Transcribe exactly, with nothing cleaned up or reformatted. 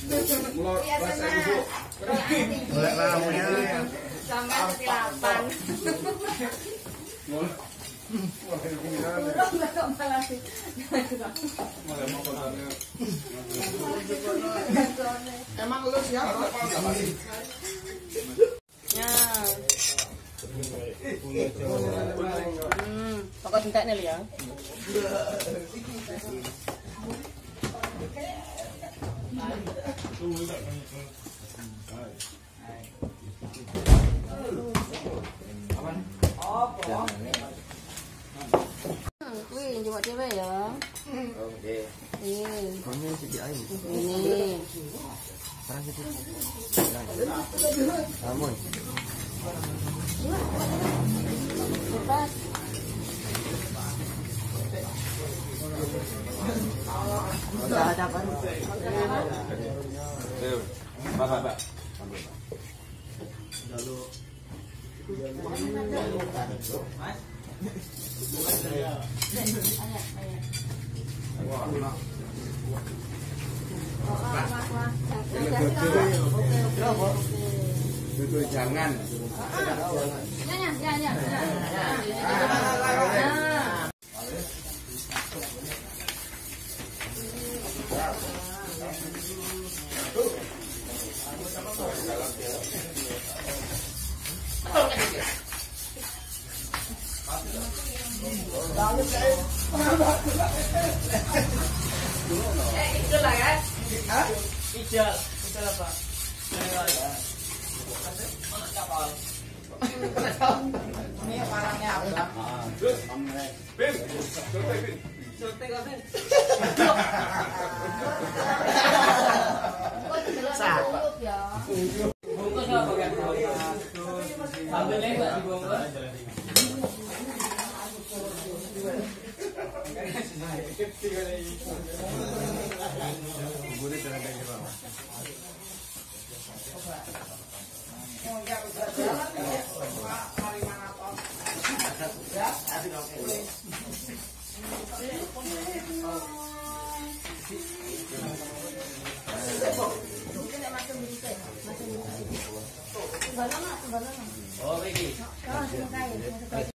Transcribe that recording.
Mulai rasa ibu. Mulai lamanya. Sampai ketilapan. Mulai. Mulai gimana? Mulai mau kotornya. Emang lu siapa? Ya. Hmm, pokok entek nih ya. Wih, coba coba ya. Oke. Ini. Ini. Sekarang situ. Namun. Lepas. Udah dapat. Ayo, Pak, Pak. Lalu Itu jangan. Jangan, jangan, jangan. Eh, itu lah kan? Hah? Ijal, ijal apa? Ini orangnya apa? Pin, contek Pin. Contek apa? Bungkus apa kan? Sambil lewat dibungkus. Oh, ini.